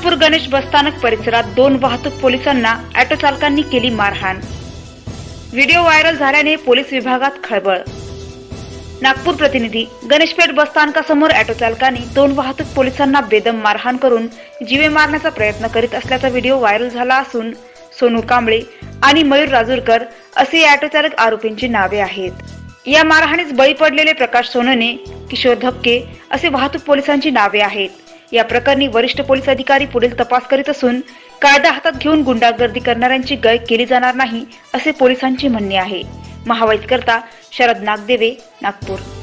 नागपूर गणेश बसस्थानक परिसरात 2 वाहतूक पोलिसांना ऑटो चालकांनी केली मारहाण। व्हिडिओ व्हायरल झाल्याने पोलीस विभागात खळबळ। नागपूर प्रतिनिधी गणेशपेठ बसस्थानकासमोर ऑटो चालकांनी 2 वाहतूक पोलिसांना बेदम मारहाण करून जीवे मारण्याचा प्रयत्न करीत असल्याचा व्हिडिओ व्हायरल झाला असून सोनू कांबळे आणि मयूर राजूरकर असे या ऑटो चालक आरोपींची नावे आहेत। या मारहाणीस बळी पडलेले प्रकाश सोनने, किशोर धपके असे वाहतूक पोलिसांची नावे आहेत। या प्रकरणी वरिष्ठ पोलीस अधिकारी पुढील तपास करीत असून कायदा हातात घेऊन गुंडागर्दी करणाऱ्यांची गय केली जाणार नाही असे पोलिसांचे म्हणणे आहे। महावाईज करता शरद नागदेवे, नागपूर।